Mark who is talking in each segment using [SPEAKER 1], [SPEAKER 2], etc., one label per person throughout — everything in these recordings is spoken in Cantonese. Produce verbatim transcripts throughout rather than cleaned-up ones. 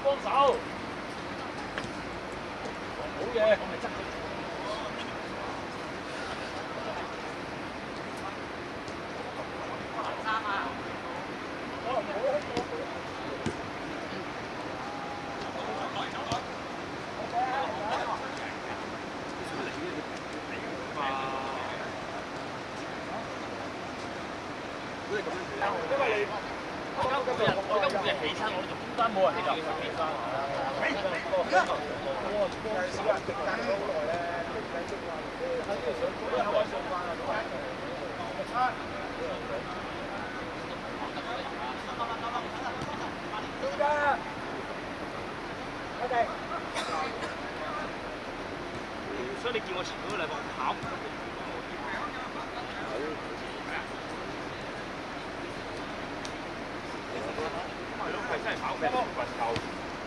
[SPEAKER 1] 幫手。好嘢。因為你我而家每日我而家每日起身，我哋做中間冇人入去起身。所以你叫我前嗰個禮拜跑唔得。係真係跑咩？運球。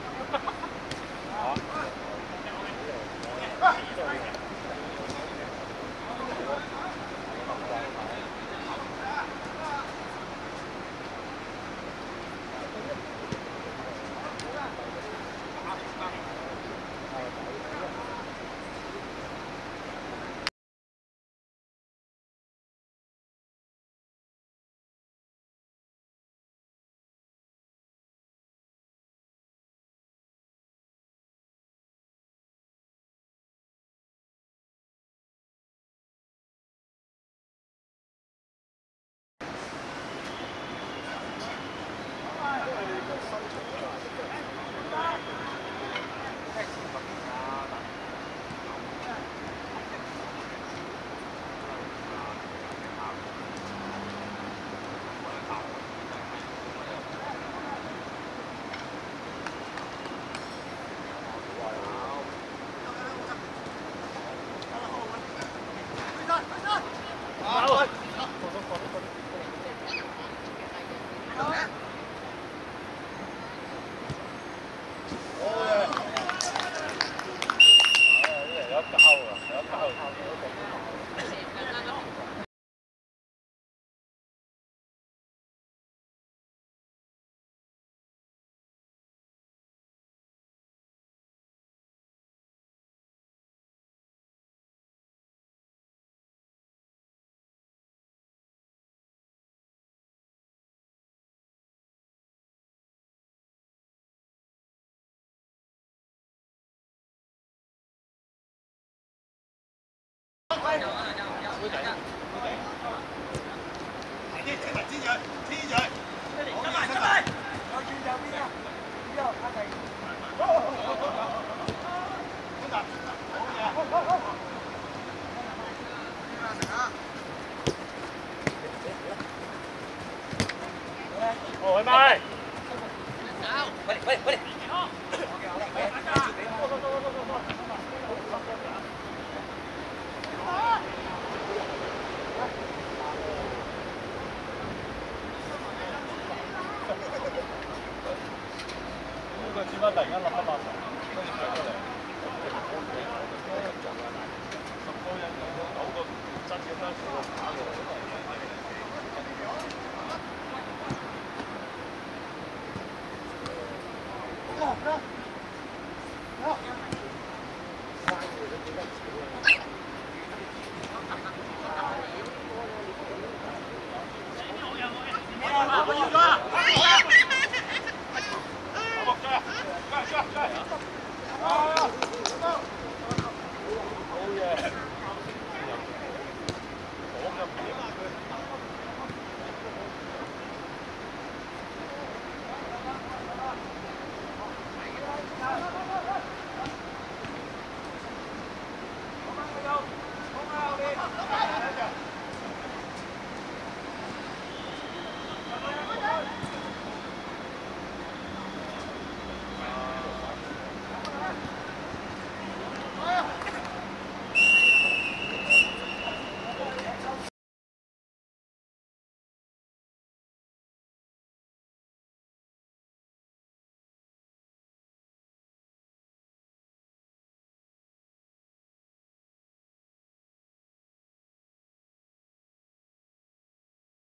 [SPEAKER 1] 哦，喂咪，快點，快點，快點！呢個點解突然間落咗八十？跟住上出嚟，十個人有九個真嘅啦，全部打過。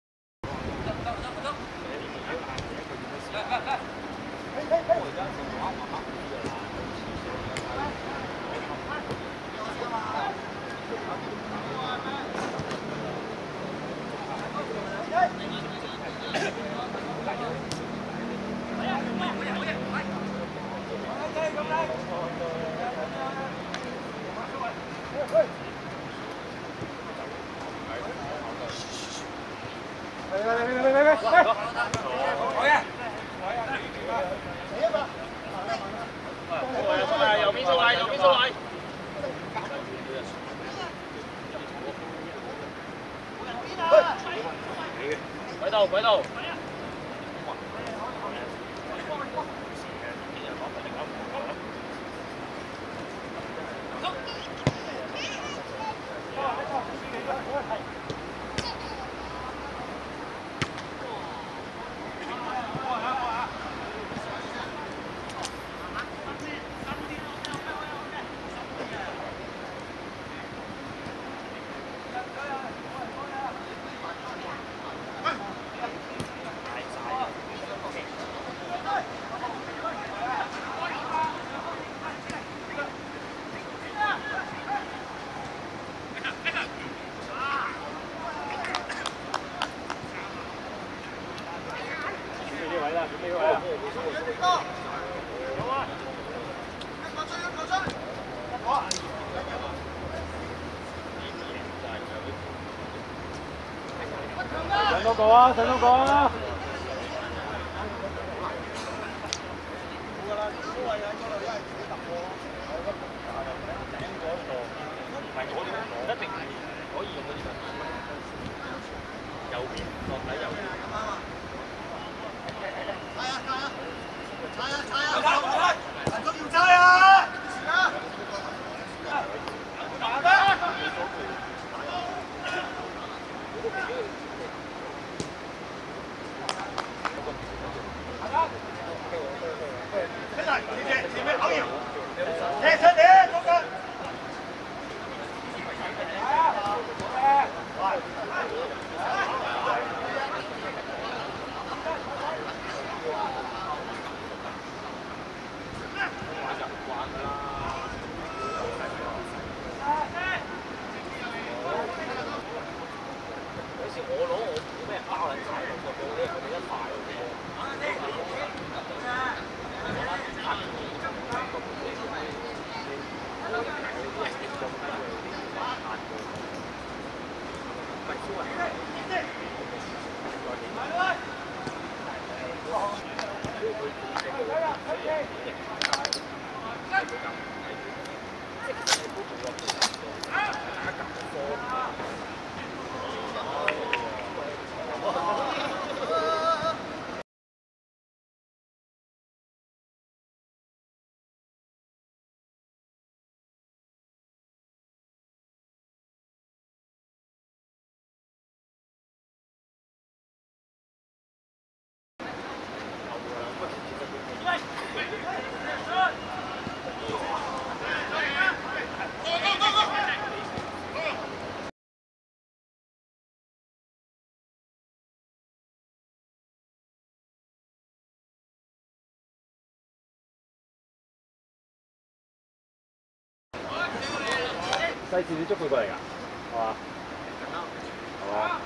[SPEAKER 1] 来来来，嘿嘿嘿， 右邊出嚟，右邊出嚟。軌道，軌道。上多個啊！上多個啊！冇㗎啦，都係喺嗰度，因為自己突破。頂嗰個，唔係嗰啲，一定係可以用嗰啲。右邊落底右邊。踩啊踩啊！踩啊踩啊！踩啊！人都要踩啊！打得！前面前面好友，前前点，中间。有時我攞我估咩包撚踩落個波咧，佢哋一快西線你捉佢過嚟㗎，係嘛？係嘛？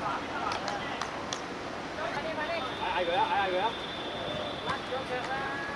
[SPEAKER 1] 嗌佢啊！嗌嗌佢啊！甩咗腳啦！